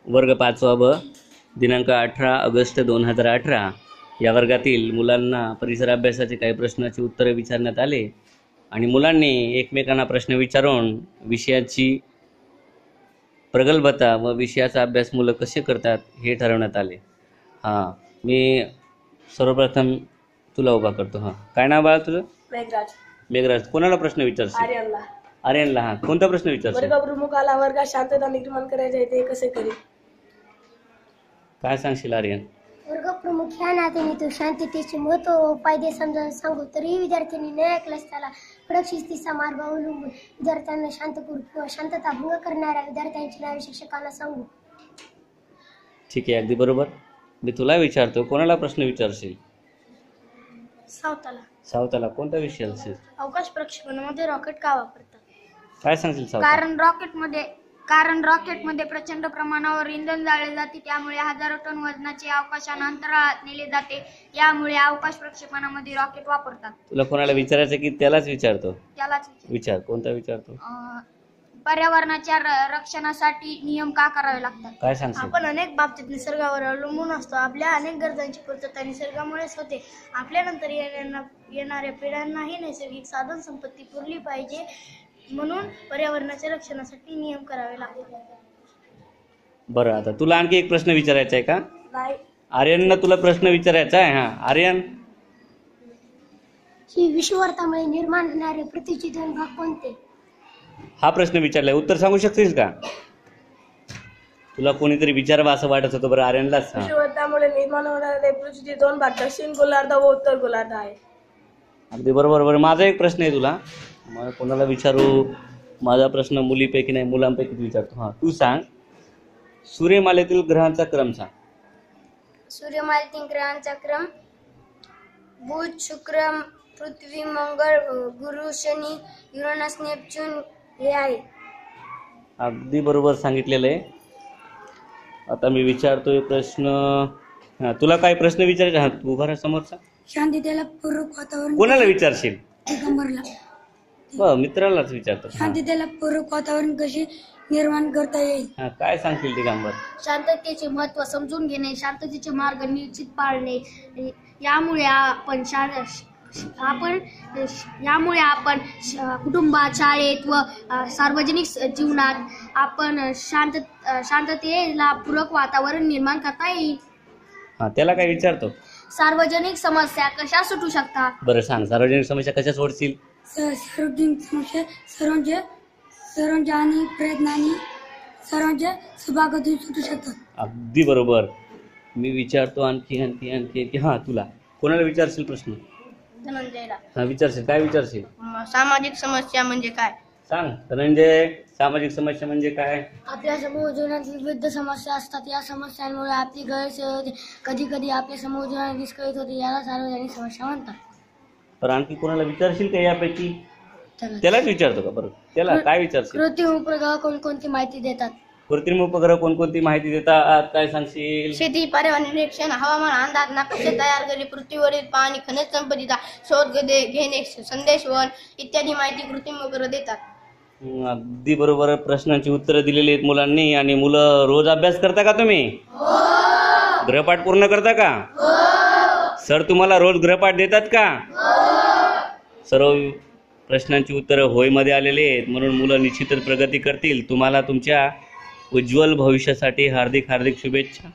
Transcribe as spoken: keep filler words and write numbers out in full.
वर्ग पाचवा ब दिनांक अठरा ऑगस्ट दोन हजार अठरा या वर्गातील मुलांना परिसर अभ्यासाचे काही प्रश्नाची उत्तरे विचारण्यात आले आणि मुलांनी एकमेकांना प्रश्न विचारून विषयाची प्रगल्भता व विषयाचा अभ्यास मुलं कसे करतात हे ठरवण्यात आले. हां, मी सर्वप्रथम तुला उभा करतो. हां, काय नाव बाळा तुझं? मेघराज. मेघराज, कोणाला प्रश्न विचारशील? आर्यनला. आर्यनला. हां, कोणता प्रश्न विचारशील? वर्गप्रमुखाला वर्गात शांतता निर्माण करायची आहे ते कसे करेल? काय सांगशील आर्यन? वर्गप्रमुख ह्या नात्याने तो शांततेचे महत्त्व व फायदे समजावून सांगू, तरीही विद्यार्थ्यांनी न ऐकल्यास त्याला कडक शिस्तीचा मार्ग अवलंबून विद्यार्थ्यांना शांत करू किंवा शांतता भंग करणाऱ्या विद्यार्थ्यांची नावे शिक्षकांना सांगू. ठीक आहे, अगदी बरोबर. मी तुला विचारतो, कोणाला प्रश्न विचारशील? सावताला. सावताला, कोणता विषय असेल? अवकाश प्रक्षेपणामध्ये रॉकेट का वापरतात? काय सांगशील सावताला? कारण रॉकेटमध्ये कारण रॉकेटमध्ये प्रचंड प्रमाणावर इंधन जाळले जाते, त्यामुळे हजारो टन वजनाचे अवकाशानं अंतराळात नेले जाते. यामुळे अवकाश प्रक्षेपणामध्ये रॉकेट वापरतात. तुला कोणाला विचारायचं की त्यालाच विचारतो? त्यालाच विचार. कोणता विचारतो? अं, पर्यावरणाच्या र- रक्षणासाठी नियम का करावे लागतात? काय सांगशील? आपण अनेक बाबतीत निसर्गावर अवलंबून असतो. आपल्या अनेक गरजांची पूर्तता निसर्गामुळेच होते. आपल्यानंतर येणाऱ्या येणाऱ्या पिढ्यांनाही नैसर्गिक साधन संपत्ती पुरली पाहिजे, म्हणून पर्यावरणाच्या रक्षणासाठी नियम करावे लागतात. बरं, आता तुला आणखी एक प्रश्न विचारायचा आहे का? नाही. आर्यनला तुला प्रश्न विचारायचा आहे. हां, आर्यन. ही विषुववृत्तामुळे निर्माण होणारे पृथ्वीचे दोन भाग कोणते? हा प्रश्न विचारलाय, उत्तर सांगू शकशील का? तुला कोणीतरी विचारावं असं वाटत होतं. बरं, आर्यनलाच. हां, विषुववृत्तामुळे निर्माण होणारे पृथ्वीचे दोन भाग दक्षिण गोलार्ध व उत्तर गोलार्ध आहे. अगदी बरोबर. बरं, माझा एक प्रश्न आहे तुला. मग कोणाला विचारू? माझा प्रश्न मुलीपैकी नाही, मुलांपैकी विचारतो. हां, तू सांग, सूर्यमालेतील ग्रहांचा क्रम सांग. सूर्यमालेतील ग्रहांचा क्रम बुध, शुक्र, पृथ्वी, मंगळ, गुरु, शनी, युरेनस, नेपच्यून हे आहे. अगदी बरोबर सांगितलेलं आहे. आता मी विचारतोय प्रश्न. हां, तुला काय प्रश्न विचारायचा? हां, तू उभा राहा समोरचा. शांततेला पूरक वातावरण कोणाला विचारशील? दिगंबरला. ब मित्रालाच विचारतो. हां, शांततेला पूरक वातावरण कसे निर्माण करता येईल? हां, काय सांगतील दिगंबर? शांततेचे महत्त्व समजून घेणे, शांततेचे मार्ग निश्चित पाळणे. यामुळे आपण शांत आपण यामुळे आपण कुटुंबात, शाळेत व सार्वजनिक जीवनात आपण शांत शांततेला पूरक वातावरण निर्माण करता येईल. हां, त्याला काय विचारतो? सार्वजनिक समस्या कशा सुटू शकतात? बरं सांग, सार्वजनिक समस्या कशा सोडतील? सार्वजनिक समस्या सर्वांच्या सर्वांच्या आणि प्रयत्नांनी सर्वांच्या सहभागातून सुटू शकतात. अगदी बरोबर. मी विचारतो आणखी आणखी आणखी आणखी हां, तुला कोणाला विचारशील प्रश्न? धनंजयला. हां, विचारशील. काय विचारशील? सामाजिक समस्या म्हणजे काय? सांग धनंजय, सामाजिक समस्या म्हणजे काय? आपल्या समूह जीवनात विविध समस्या असतात. या समस्यांमुळे आपली गैरसोय होते, कधी कधी आपल्या समूह जीवनात विस्कळीत होते. याला सार्वजनिक समस्या म्हणतात. तर आणखी कोणाला विचारशील का यापैकी? त्यालाच विचारतो का? बरं, त्याला काय विचारशील? कृत्रिम उपग्रह कोणकोणती माहिती देतात? कृत्रिम उपग्रह कोणकोणती माहिती देतात? काय सांगशील? शेती, पर्यावरण निरीक्षण, हवामान अंदाज, नकाशे तयार करणे, पृथ्वीवरील पाणी, खनिज संपत्तीचा शोध घेणे, संदेशवहन इत्यादी माहिती कृत्रिम उपग्रह देतात. हं, अगदी बरोबर प्रश्नांची उत्तरं दिलेली आहेत मुलांनी. आणि मुलं रोज अभ्यास करता का तुम्ही? गृहपाठ पूर्ण करता का? सर तुम्हाला रोज गृहपाठ देतात का? सर्व प्रश्नांची उत्तरं होयमध्ये आलेली आहेत, म्हणून मुलं निश्चितच प्रगती करतील. तुम्हाला तुमच्या उज्ज्वल भविष्यासाठी हार्दिक हार्दिक शुभेच्छा.